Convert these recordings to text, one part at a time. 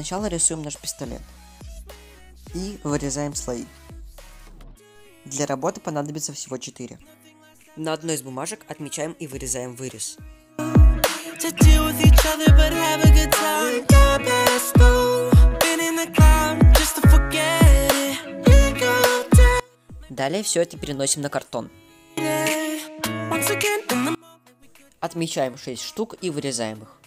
Сначала рисуем наш пистолет и вырезаем слои. Для работы понадобится всего 4. На одной из бумажек отмечаем и вырезаем вырез. Далее все это переносим на картон. Отмечаем 6 штук и вырезаем их.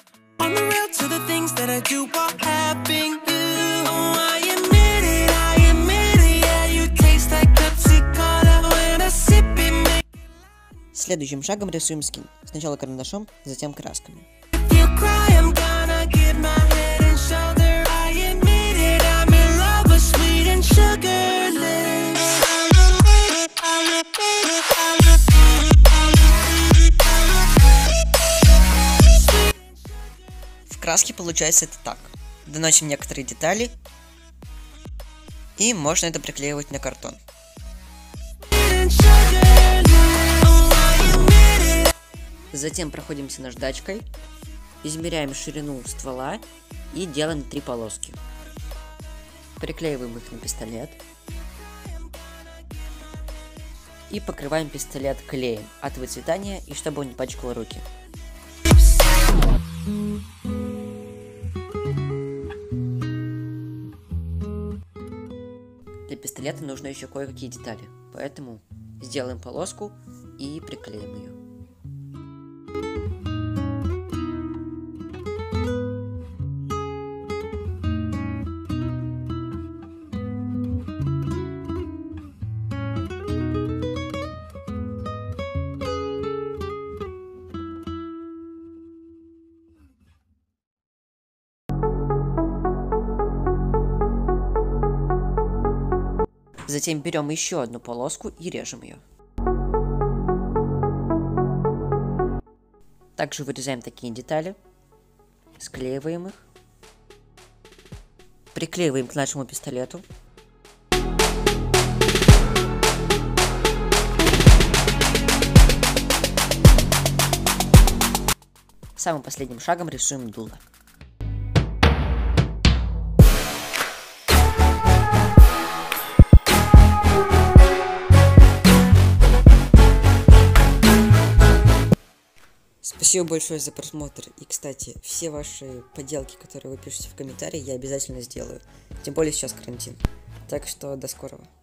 Следующим шагом рисуем скин. Сначала карандашом, затем красками. В краске получается это так. Доносим некоторые детали, и можно это приклеивать на картон. Затем проходимся наждачкой, измеряем ширину ствола и делаем 3 полоски. Приклеиваем их на пистолет и покрываем пистолет клеем от выцветания и чтобы он не пачкал руки. Для пистолета нужно еще кое-какие детали, поэтому сделаем полоску и приклеим ее. Затем берем еще одну полоску и режем ее. Также вырезаем такие детали, склеиваем их, приклеиваем к нашему пистолету. Самым последним шагом рисуем дуло. Спасибо большое за просмотр. И, кстати, все ваши поделки, которые вы пишете в комментарии, я обязательно сделаю. Тем более сейчас карантин. Так что до скорого.